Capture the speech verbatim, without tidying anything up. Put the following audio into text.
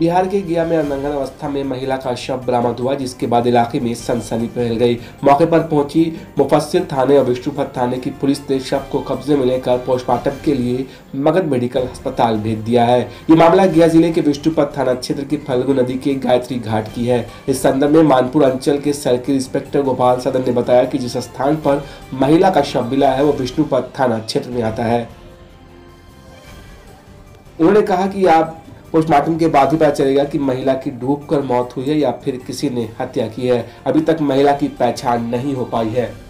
बिहार के गया में अर्धांगन अवस्था में महिला का शव बरामद हुआ, जिसके बाद इलाके में सनसनी फैल गई। मौके पर पहुंची मुफस्सिल थाने और विष्णुपद थाने की पुलिस ने शव को कब्जे में लेकर पोस्टमार्टम के लिए मगध मेडिकल अस्पताल भेज दिया है। ये मामला गया जिले के विष्णुपद थाना क्षेत्र की फल्गु नदी के गायत्री घाट की है। इस संदर्भ में मानपुर अंचल के सर्किल इंस्पेक्टर गोपाल सदन ने बताया कि जिस स्थान पर महिला का शव मिला है वो विष्णुपद थाना क्षेत्र में आता है। उन्होंने कहा कि आप पोस्टमार्टम के बाद ही पता चलेगा कि महिला की डूबकर मौत हुई है या फिर किसी ने हत्या की है। अभी तक महिला की पहचान नहीं हो पाई है।